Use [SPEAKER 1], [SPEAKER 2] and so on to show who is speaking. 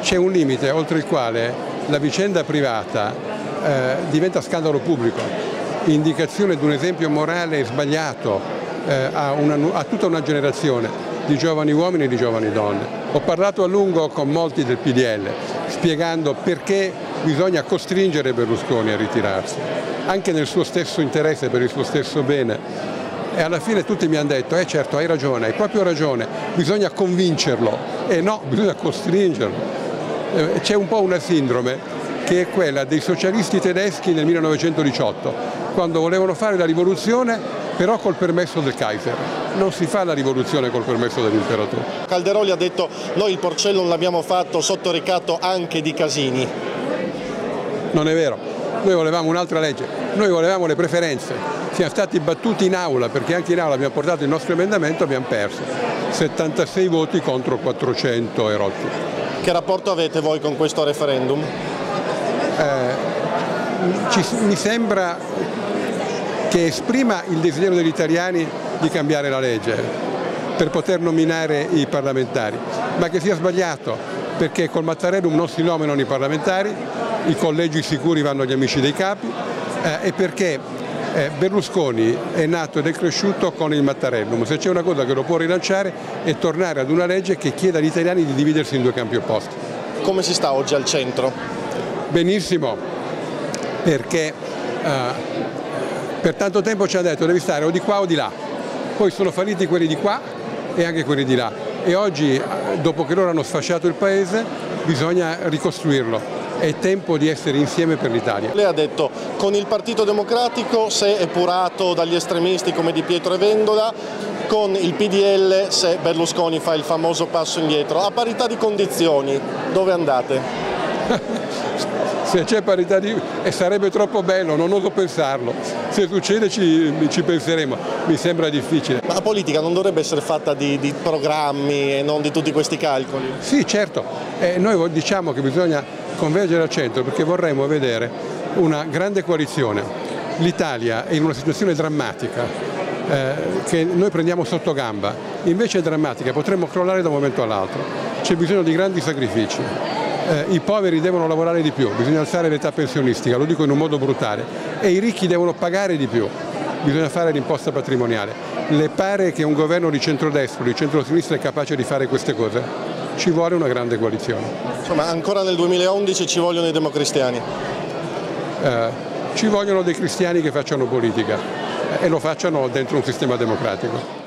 [SPEAKER 1] c'è un limite oltre il quale la vicenda privata diventa scandalo pubblico, indicazione di un esempio morale sbagliato a tutta una generazione di giovani uomini e di giovani donne. Ho parlato a lungo con molti del PDL spiegando perché bisogna costringere Berlusconi a ritirarsi, anche nel suo stesso interesse, per il suo stesso bene. E alla fine tutti mi hanno detto, certo hai ragione, hai proprio ragione, bisogna convincerlo. E no, bisogna costringerlo. C'è un po' una sindrome che è quella dei socialisti tedeschi nel 1918, quando volevano fare la rivoluzione però col permesso del Kaiser. Non si fa la rivoluzione col permesso dell'imperatore.
[SPEAKER 2] Calderoli ha detto noi il Porcellum l'abbiamo fatto sotto ricatto anche di Casini.
[SPEAKER 1] Non è vero, noi volevamo un'altra legge, noi volevamo le preferenze, siamo stati battuti in aula perché anche in aula abbiamo portato il nostro emendamento e abbiamo perso, 76 voti contro 400 e rotti.
[SPEAKER 2] Che rapporto avete voi con questo referendum?
[SPEAKER 1] Mi sembra che esprima il desiderio degli italiani di cambiare la legge per poter nominare i parlamentari, ma che sia sbagliato perché col Mattarellum non si nominano i parlamentari, i collegi sicuri vanno agli amici dei capi e perché Berlusconi è nato ed è cresciuto con il Mattarellum. Se c'è una cosa che lo può rilanciare è tornare ad una legge che chieda agli italiani di dividersi in due campi opposti.
[SPEAKER 2] Come si sta oggi al centro?
[SPEAKER 1] Benissimo, perché per tanto tempo ci hanno detto devi stare o di qua o di là, poi sono falliti quelli di qua e anche quelli di là e oggi dopo che loro hanno sfasciato il paese bisogna ricostruirlo. È tempo di essere insieme per l'Italia.
[SPEAKER 2] Lei ha detto con il Partito Democratico se epurato dagli estremisti come Di Pietro e Vendola, con il PDL se Berlusconi fa il famoso passo indietro. A parità di condizioni dove andate?
[SPEAKER 1] Se c'è parità sarebbe troppo bello, non oso pensarlo. Se succede ci penseremo, mi sembra difficile.
[SPEAKER 2] Ma la politica non dovrebbe essere fatta di programmi e non di tutti questi calcoli?
[SPEAKER 1] Sì, certo. Noi diciamo che bisogna convergere al centro perché vorremmo vedere una grande coalizione. L'Italia è in una situazione drammatica che noi prendiamo sotto gamba, invece è drammatica, potremmo crollare da un momento all'altro. C'è bisogno di grandi sacrifici. I poveri devono lavorare di più, bisogna alzare l'età pensionistica, lo dico in un modo brutale, e i ricchi devono pagare di più, bisogna fare l'imposta patrimoniale. Le pare che un governo di centrodestra o di centrosinistra è capace di fare queste cose? Ci vuole una grande coalizione.
[SPEAKER 2] Insomma, ancora nel 2011 ci vogliono i democristiani?
[SPEAKER 1] Ci vogliono dei cristiani che facciano politica e lo facciano dentro un sistema democratico.